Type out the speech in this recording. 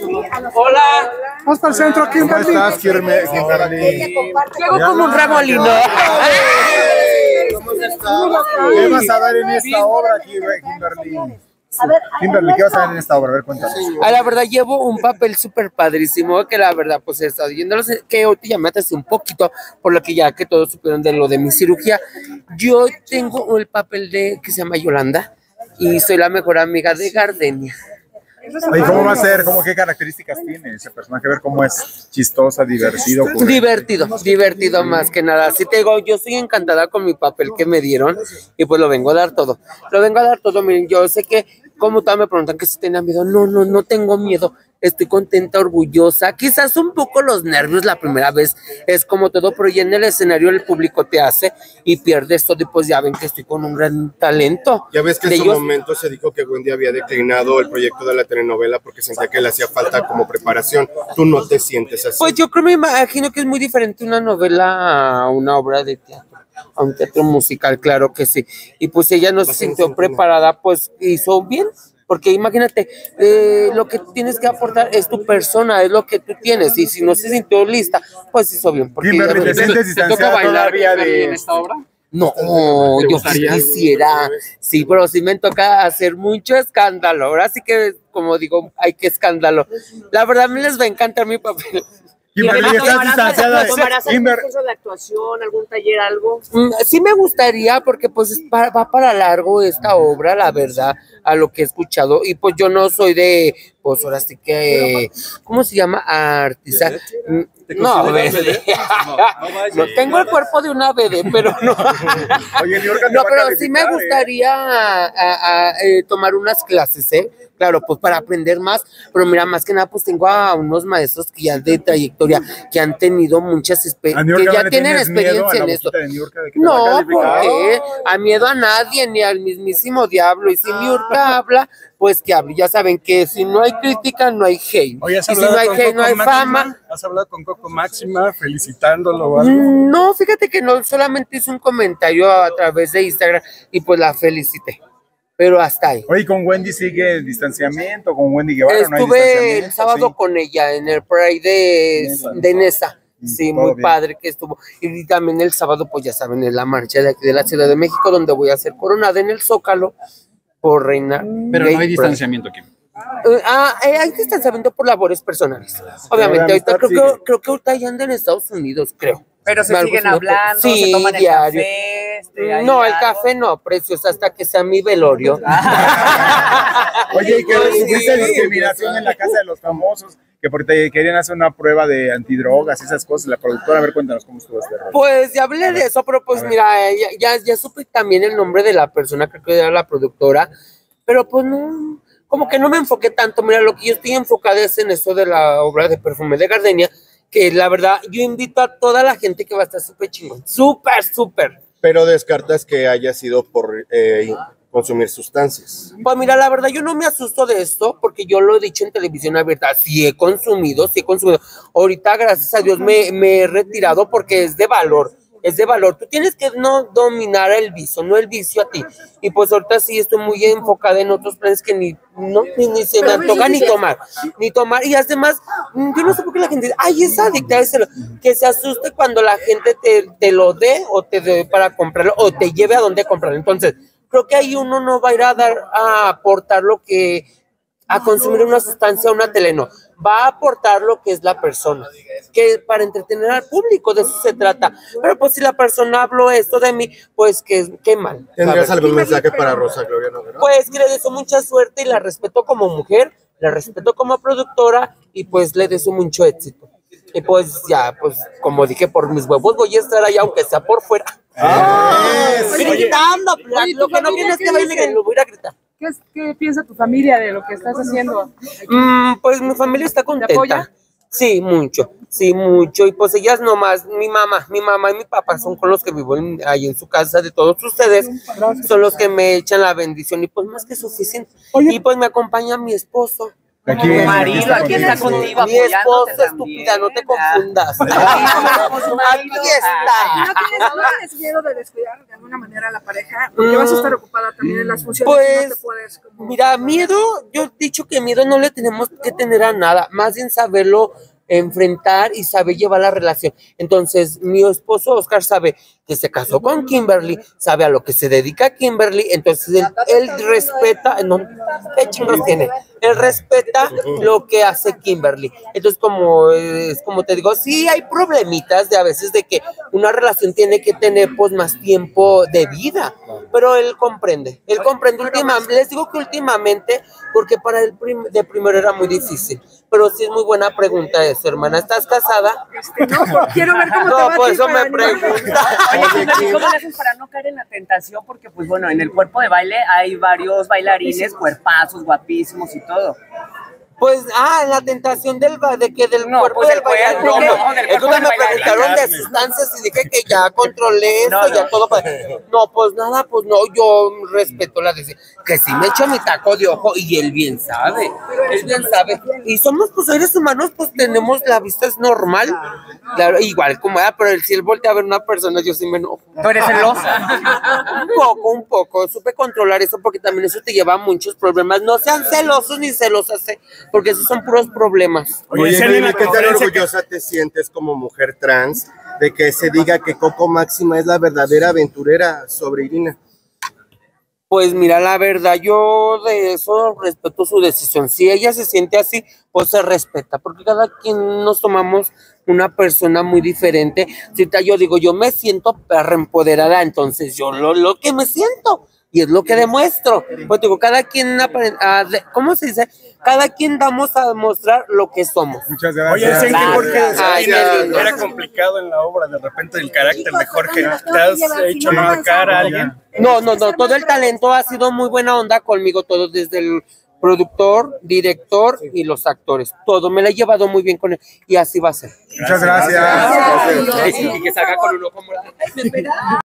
Hola. Hasta el centro, Kimberly. ¿Cómo estás, Kimberly? Llegó como un remolino. ¿Cómo estás? ¿Qué vas a dar en esta obra, Kimberly? Kimberly, ¿qué vas a dar en esta obra? A ver, cuéntanos. La verdad, llevo un papel súper padrísimo, que la verdad, pues he estado viéndolo, que hoy ya me atrasé un poquito, por lo que ya que todos supieron de lo de mi cirugía. Yo tengo el papel que se llama Yolanda, y soy la mejor amiga de Gardenia. ¿Y cómo va a ser? ¿Qué características tiene ese personaje? A ver cómo es chistosa, divertido. Divertido más que nada. Si te digo, yo estoy encantada con mi papel que me dieron y pues lo vengo a dar todo. Miren, yo sé que como todas me preguntan que si tenía miedo. No tengo miedo. Estoy contenta, orgullosa. Quizás un poco los nervios la primera vez, es como todo, pero ya en el escenario el público te hace y pierdes todo y pues ya ven que estoy con un gran talento. Ya ves que en su momento se dijo que Wendy había declinado el proyecto de la telenovela porque sentía que le hacía falta como preparación. ¿Tú no te sientes así? Pues yo creo, me imagino que es muy diferente una novela a una obra de teatro, a un teatro musical, claro que sí. Y pues ella no se sintió preparada, pues hizo bien. Porque imagínate, lo que tienes que aportar es tu persona, es lo que tú tienes. Y si no se sintió lista, pues hizo bien. Porque ¿te toca bailar en esta obra? No, yo quisiera. Sí, pero sí me toca hacer mucho escándalo. Ahora sí que, como digo, hay que escándalo. La verdad, me les va a encantar mi papel. Kimberly, ¿estás distanciada? ¿Tomarás algún curso de actuación, algún taller, algo? Sí me gustaría, porque pues va para largo esta obra, la verdad, a lo que he escuchado. Y pues yo no soy de, pues ahora sí que, ¿cómo se llama? Artista. No, bebé. No tengo el cuerpo de una bebé, pero no. Oye, no, pero sí me gustaría tomar unas clases, ¿eh? Claro, pues para aprender más, pero mira, más que nada, pues tengo a unos maestros que ya de trayectoria, que han tenido muchas experiencias, que ya tienen experiencia en esto. No, porque a miedo a nadie, ni al mismísimo diablo. Y si Niurka habla, pues que hable. Ya saben que si no hay crítica, no hay hate. Oye, y si no hay hate, no hay fama. ¿Has hablado con Coco Máxima felicitándolo o algo? No, fíjate que no, solamente hice un comentario a través de Instagram y pues la felicité. Pero hasta ahí. Oye, ¿con Wendy sigue el distanciamiento? ¿Con Wendy Guevara estuve no hay distanciamiento? El sábado con ella en el Pride de Nesa. Sí, muy bien. Padre que estuvo. Y también el sábado, pues ya saben, en la marcha de aquí de la Ciudad de México, donde voy a ser coronada en el Zócalo por reina. Pero no hay distanciamiento aquí. Hay distanciamiento por labores personales. Obviamente, ahorita creo que ahorita ya andan en Estados Unidos, creo. Pero se siguen hablando, sí, se toman el diario. café. No, el café no, precios, hasta que sea mi velorio. Oye, ¿y que hubiese discriminación en la Casa de los Famosos? Que porque querían hacer una prueba de antidrogas, esas cosas. La productora, a ver, cuéntanos cómo estuvo este rollo. Pues ya hablé de eso, pero pues mira, ya supe también el nombre de la persona, creo que era la productora, pero pues no, como que no me enfoqué tanto. Mira, lo que yo estoy enfocada es en eso de la obra de perfume de Gardenia, que la verdad, yo invito a toda la gente que va a estar súper chingón, súper. Pero descartas que haya sido por consumir sustancias. Pues mira, la verdad, yo no me asusto de esto, porque yo lo he dicho en televisión abierta, sí he consumido. Ahorita, gracias a Dios, me he retirado porque es de valor. Tú tienes que no dominar el vicio, no el vicio a ti. Y pues ahorita sí estoy muy enfocada en otros planes que ni se me antoja ni tomar. Y además, yo no sé por qué la gente dice, ay, es adicta, que se asuste cuando la gente te lo dé o te dé para comprarlo o te lleve a donde comprarlo. Entonces, creo que ahí uno no va a ir a aportar a consumir una sustancia, una teleno. Va a aportar lo que es la persona, que para entretener al público, de eso se trata. Pero pues si la persona habló esto de mí, pues qué mal. ¿Tendrías algún mensaje para Rosa Gloria Noguera? Pues que le deseo mucha suerte y la respeto como mujer, la respeto como productora y pues le deseo mucho éxito. Y pues ya, pues como dije, por mis huevos voy a estar allá, aunque sea por fuera. Gritando, lo que no viene es que bailen, lo voy a gritar. ¿Qué piensa tu familia de lo que estás haciendo? Pues mi familia está contenta. ¿Te apoya? Sí, mucho. Y pues ellas nomás, mi mamá y mi papá son con los que vivo ahí en su casa, de todos ustedes, son los que me echan la bendición y pues más que suficiente. Y pues me acompaña mi esposo. Aquí, Tu marido aquí contigo. está contigo Mi esposa apoyándote estúpida, no te también. confundas. Aquí está. ¿No tienes miedo de descuidar de alguna manera a la pareja? Porque vas a estar ocupada también en las funciones y no te Pues, puedes como... mira, miedo, yo he dicho que miedo no le tenemos que tener a nada, más bien saberlo enfrentar y saber llevar la relación. Entonces, mi esposo Oscar sabe que se casó con Kimberly, sabe a lo que se dedica Kimberly, entonces él respeta, no, ¿qué chingos tiene? Él respeta lo que hace Kimberly. Entonces, como te digo, sí hay problemitas de a veces de que una relación tiene que tener pues más tiempo de vida, pero él comprende últimamente, les digo que últimamente, porque para él de primero era muy difícil, pero sí es muy buena pregunta eso, hermana, ¿estás casada? No, quiero ver cómo te va No, a por ti eso para me animar. pregunta. Oye, Kimberly, ¿cómo le haces para no caer en la tentación? Porque, pues bueno, en el cuerpo de baile hay varios bailarines, cuerpazos, guapísimos y todo. Pues, la tentación del No, cuerpo pues del del cuerpo, bailarín. no, No, del es que cuerpo me del bailarín. preguntaron de sustancias y dije que ya controlé eso, No, ya no. todo. No, pues nada, pues no, yo respeto la decisión. Que sí me echo mi taco de ojo y él bien sabe. Él bien sabe. Y somos, pues, seres humanos, pues tenemos, la vista es normal. Claro, igual como pero si él voltea a ver una persona, yo sí me enojo. Tú eres celosa. Un poco, supe controlar eso porque también eso te lleva a muchos problemas. No sean celosos ni celosas, porque esos son puros problemas. Oye, Dime, ¿qué tan conferencia orgullosa te sientes como mujer trans de que se diga que Coco Máxima es la verdadera aventurera sobre Irina? Pues mira, la verdad, yo de eso respeto su decisión. Si ella se siente así, pues se respeta, porque cada quien nos tomamos una persona muy diferente. Si yo digo, yo me siento perra empoderada, entonces yo lo que me siento, y es lo que demuestro. Pues digo, cada quien, ¿cómo se dice? Cada quien vamos a demostrar lo que somos. Muchas Oye, gracias. dicen que Jorge Ay, qué lindo. era complicado en la obra, de repente el carácter de Jorge. ¿Te has hecho marcar a alguien? No, todo el talento ha sido muy buena onda conmigo, todo desde el productor, director y los actores. Todo me la he llevado muy bien con él y así va a ser. Muchas gracias. Y que salga con uno como la...